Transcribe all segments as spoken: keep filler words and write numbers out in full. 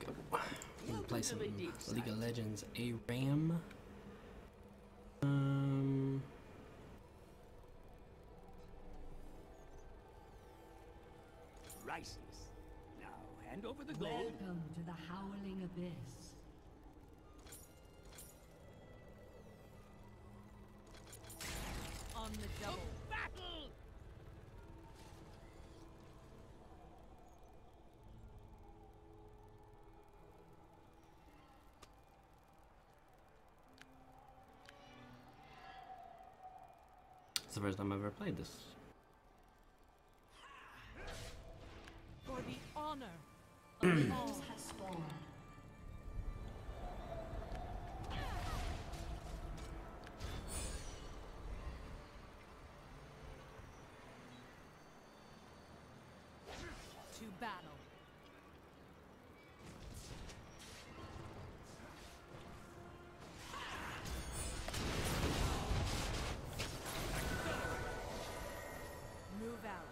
I'm gonna play some League of Legends ARAM. Um. Rices. Now hand over the gold. Welcome to the Howling Abyss. On the double. To battle! It's the first time I've ever played this. For the honor of all has spawned. To battle. Move out.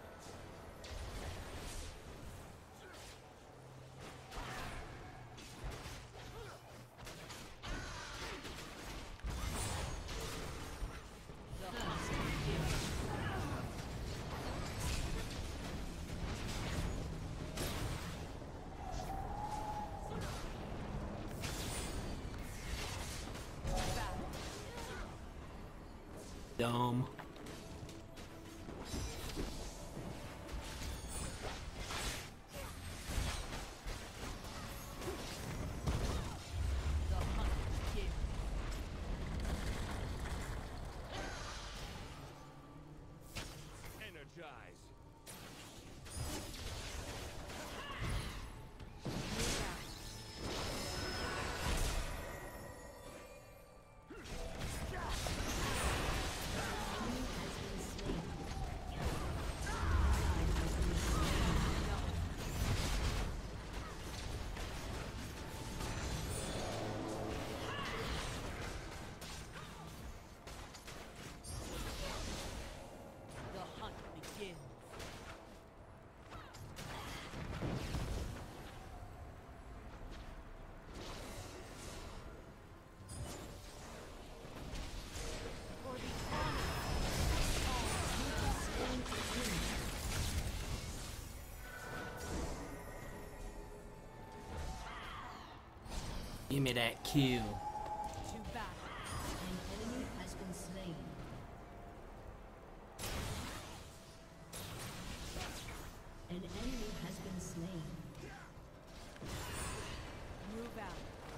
Dumb. Energize. The hunt begins. For the honor of all. Give me that kill. To battle. An enemy has been slain. An enemy has been slain. Move out.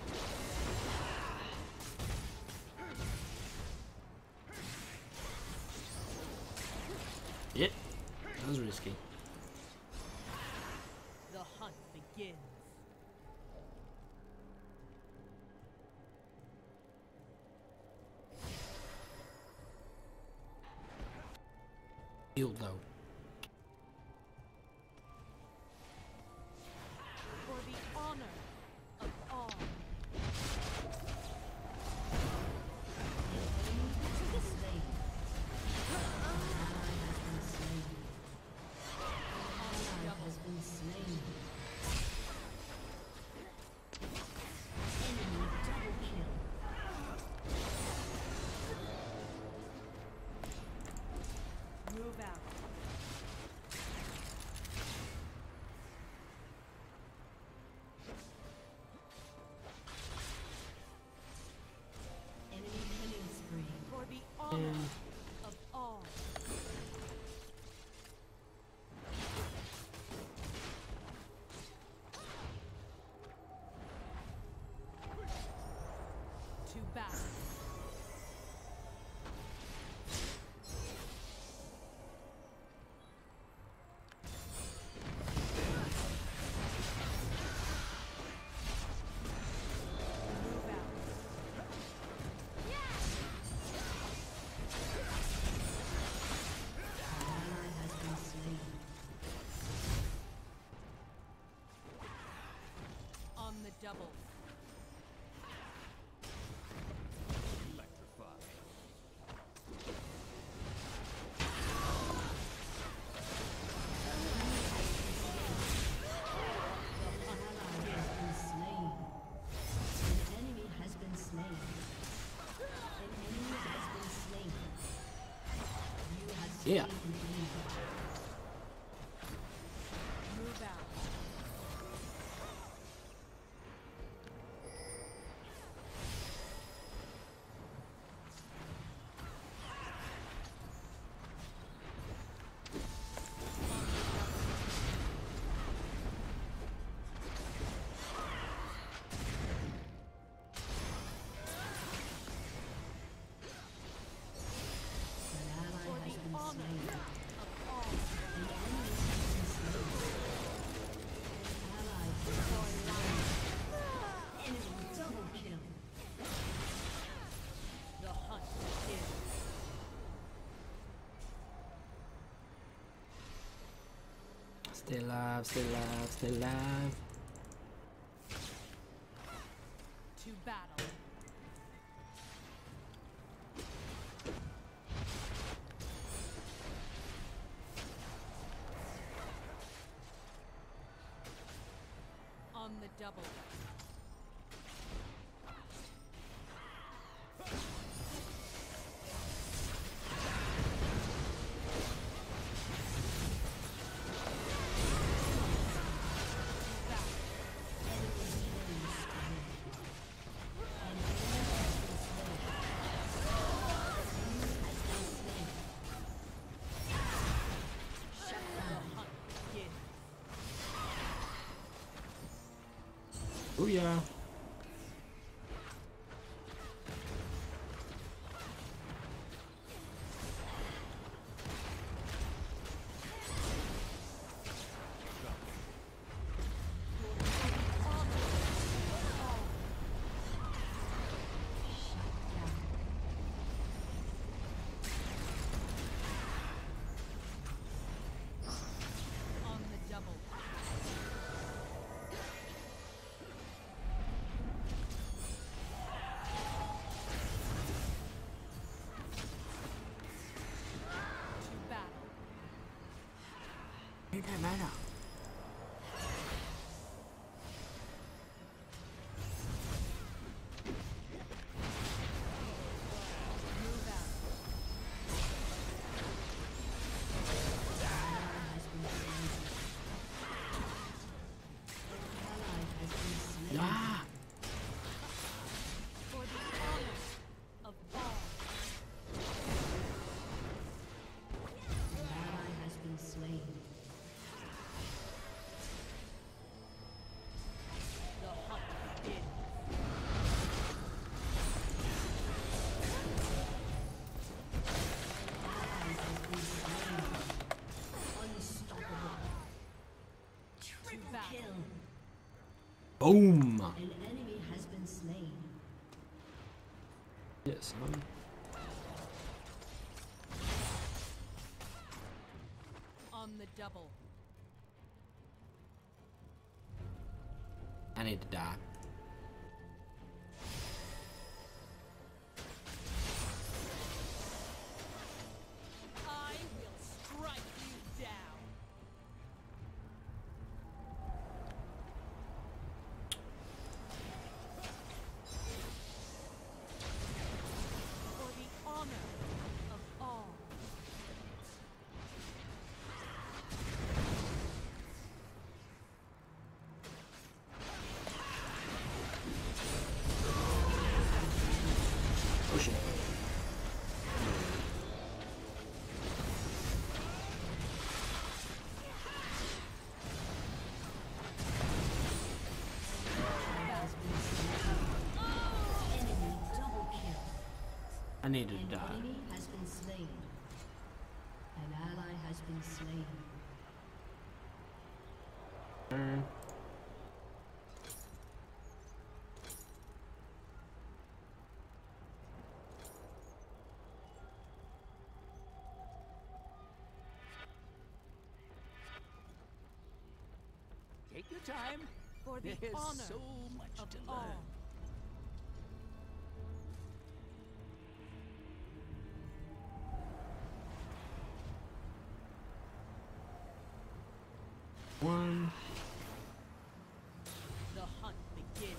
Yep. That was risky. The hunt begins. Healed though. For the honor of all. An enemy has been slain. An ally has been slain. An ally has been slain. Enemy double kill. Move out. Yeah. Move out. Stay alive, stay alive, stay alive. To battle. On the double. Oh yeah. On the double. To battle. Ain't that matter? Move out. Ah! For the honor of all. An ally has been slain. The hunt begins. Ally has been slain. Unstoppable. Triple battle. kill. Boom! An enemy has been slain. Yes, um, On the double. I need to die. I will strike you down. For the honor of all. Oh shit. Has been slain. Enemy double kill. I need to An die. enemy has been slain. An ally has been slain. Turn. Take your time. For the There's honor so much of to learn. all. One. The hunt begins.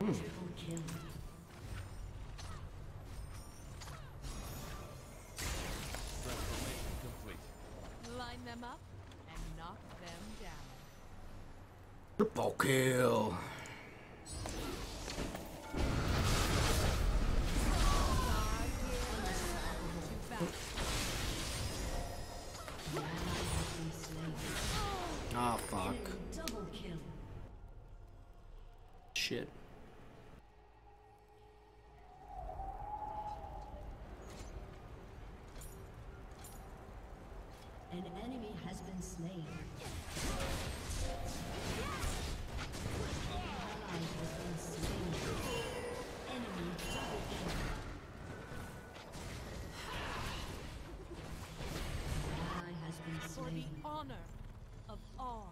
Triple kill. Transformation complete. Line them up and knock them down. Triple kill. Ah, fuck. Double kill. Shit. An enemy has been slain. An ally has been slain. Enemy double kill. An ally has been For the slain. honor of all.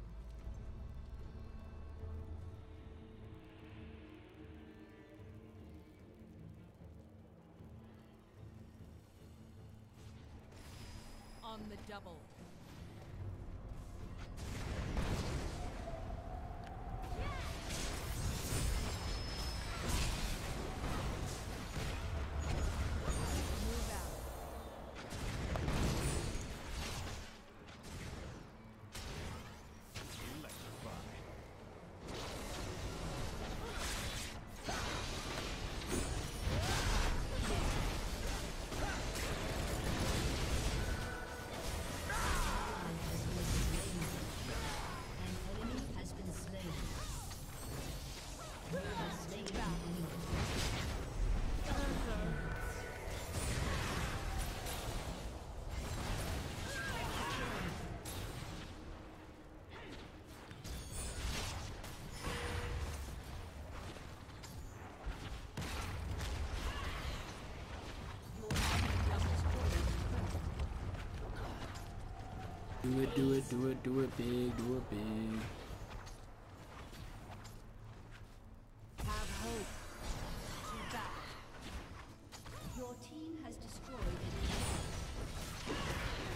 On the double. Move out. Do it, do it, do it, do it big, do it big. Have hope. To back. Your team has destroyed an enemy.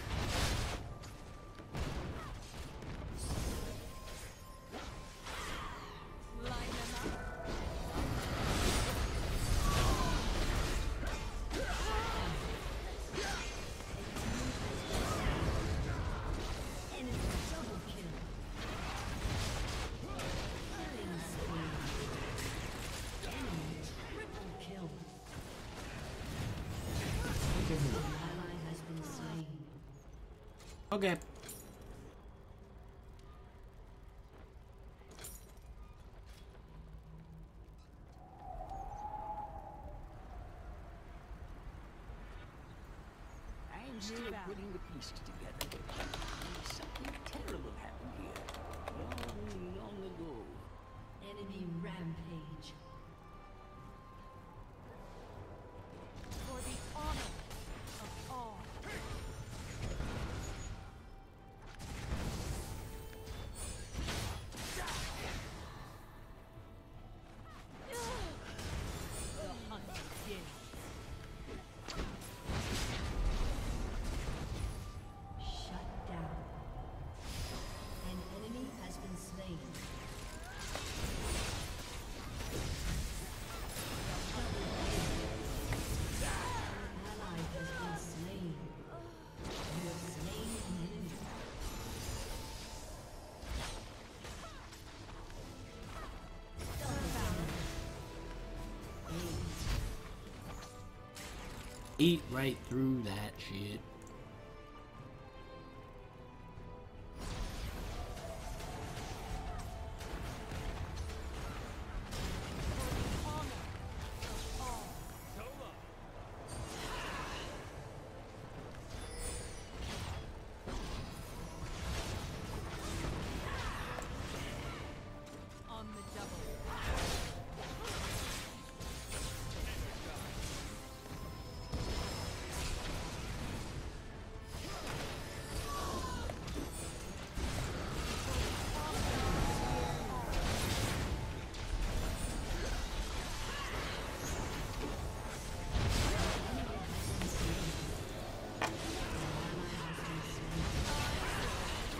Line them up. Enemy double kill. Killing spree. Enemy triple kill. An ally has been slain. Okay. I'm still Move out. putting the pieces together. Something terrible happened here. Long, long ago. Enemy rampage. For the honor of all. The hunt begins. Shut down. An enemy has been slain. An ally has been slain. You have slain an enemy. Double kill. Eat right through that shit. On the double.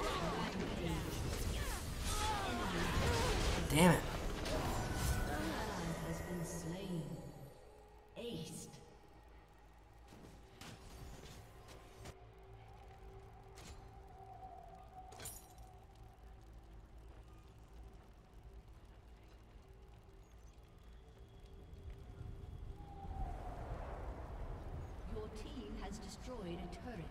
Damn it. has destroyed a turret.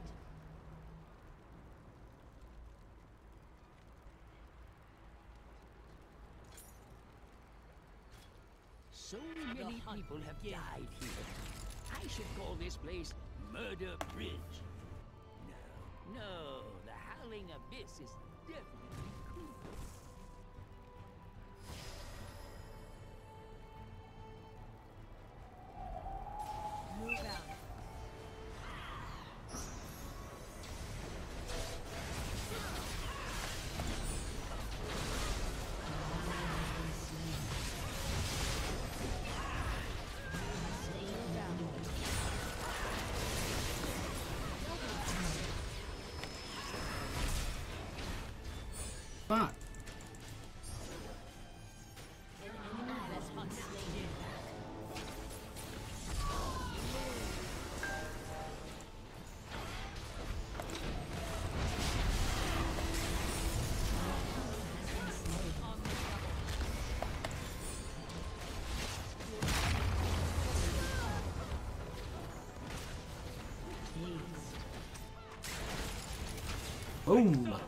So many people have died here. I should call this place Murder Bridge. No, no, the Howling Abyss is definitely cooler. Move out. Fuck. Boom.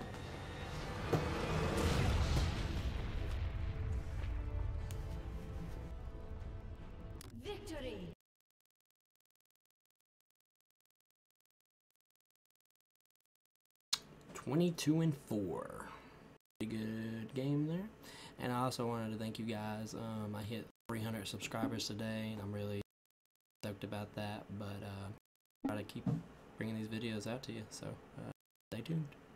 Victory! twenty-two and four. Pretty good game there. And I also wanted to thank you guys. Um, I hit three hundred subscribers today, and I'm really stoked about that. But uh, try to keep bringing these videos out to you. So uh, stay tuned.